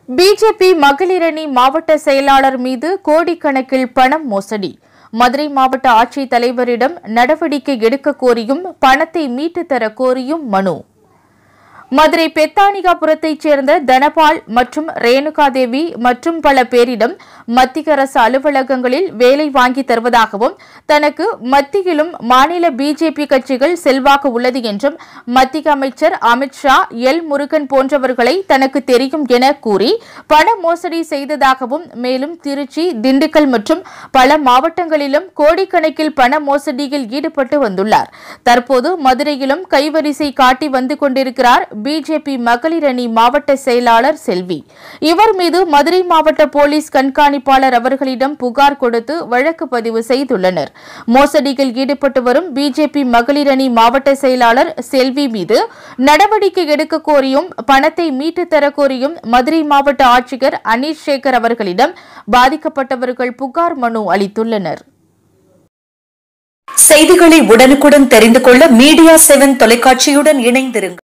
BJP மகளிரணி மாவட்ட செயலாளர் மீது கோடிக்கணக்கில் பணம் மோசடி. மதுரை மாவட்ட ஆட்சித் தலைவரிடம் நடவடிக்கை எடுக்க கோரியும் பணத்தை மீட்டுத் தர கோரியும் மனு. மதுரை பெத்தானிகாபுரத்தைச் சேர்ந்த தனபால் மற்றும் ரேணுகாதேவி மற்றும் பல பேரிடம் மத்திய அரசு அலுவலகங்களில் வேலை வாங்கி தருவதாகவும், தனக்கு மத்தியிலும் மாநில பிஜேபி கட்சிகள் செல்வாக்கு உள்ளது என்றும், மத்திய அமைச்சர் அமித்ஷா, எல் முருகன் போன்றவர்களை தனக்கு தெரியும் என கூறி பண மோசடி செய்ததாகவும், மேலும் திருச்சி, திண்டுக்கல் மற்றும் பல மாவட்டங்களிலும் கோடிக்கணக்கில் பண மோசடியில் ஈடுபட்டு வந்துள்ளார். தற்போது மதுரையிலும் கைவரிசை காட்டி வந்து கொண்டிருக்கிறார் பிஜேபி மகளிரணி மாவட்ட செயலாளர் செல்வி. இவர் மீது மதுரை மாவட்ட போலீஸ் கண்காணிப்பாளர் அவர்களிடம் புகார் கொடுத்து வழக்கு பதிவு செய்துள்ளனர். மோசடியில் ஈடுபட்டு வரும் பிஜேபி மகளிரணி மாவட்ட செயலாளர் செல்வி மீது நடவடிக்கை எடுக்க கோரியும் பணத்தை மீட்டுத் தர கோரியும் மதுரை மாவட்ட ஆட்சியர் அனீஷ் சேகர் அவர்களிடம் பாதிக்கப்பட்டவர்கள் புகார் மனு அளித்துள்ளனர். செய்திகளை உடனுக்குடன் தெரிந்து கொள்ள மீடியா 7 தொலைக்காட்சியுடன் இணைந்திருங்கள்.